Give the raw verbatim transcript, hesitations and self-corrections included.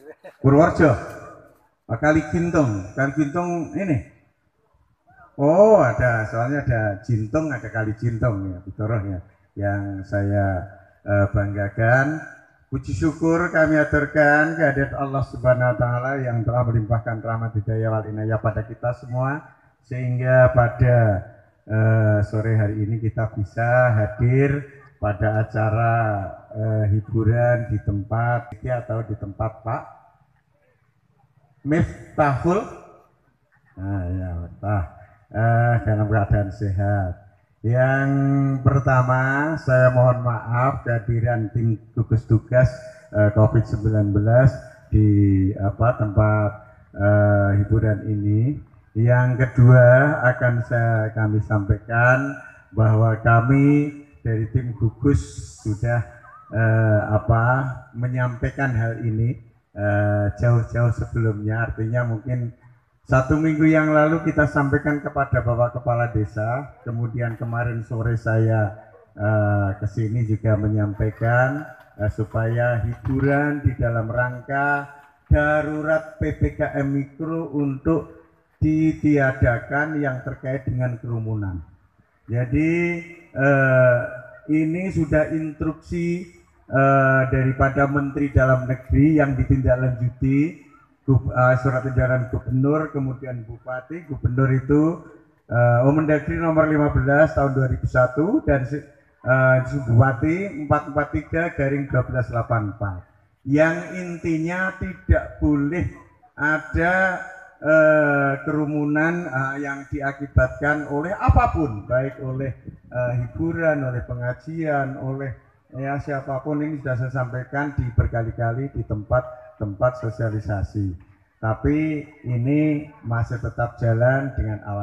Purworejo. Oh, Kali Gintung, Kali Gintung ini. Oh, ada, soalnya ada Jintung, ada Kali Jintung ya, Bitoroh ya, yang saya eh, banggakan. Puji syukur kami aturkan kehadirat Allah Subhanahu wa taala yang telah melimpahkan rahmat hidayah wal inayah pada kita semua, sehingga pada eh, sore hari ini kita bisa hadir pada acara eh, hiburan di tempat atau di tempat Pak Miftahul. Nah, ya, Miftah. Eh, dalam keadaan sehat. Yang pertama, saya mohon maaf kehadiran tim gugus tugas eh, COVID sembilan belas di apa tempat eh, hiburan ini. Yang kedua, akan saya kami sampaikan bahwa kami dari tim gugus sudah eh, apa menyampaikan hal ini eh, jauh-jauh sebelumnya, artinya mungkin satu minggu yang lalu kita sampaikan kepada Bapak Kepala Desa, kemudian kemarin sore saya uh, ke sini juga menyampaikan uh, supaya hiburan di dalam rangka darurat P P K M Mikro untuk ditiadakan yang terkait dengan kerumunan. Jadi uh, ini sudah instruksi uh, daripada Menteri Dalam Negeri yang ditindaklanjuti, surat edaran gubernur, kemudian bupati, gubernur itu uh, Mendagri nomor lima belas tahun dua ribu satu dan uh, bupati empat empat tiga garing dua belas delapan empat, yang intinya tidak boleh ada uh, kerumunan uh, yang diakibatkan oleh apapun, baik oleh uh, hiburan, oleh pengajian, oleh ya siapapun. Ini sudah saya sampaikan di berkali-kali di tempat-tempat sosialisasi, tapi ini masih tetap jalan dengan alat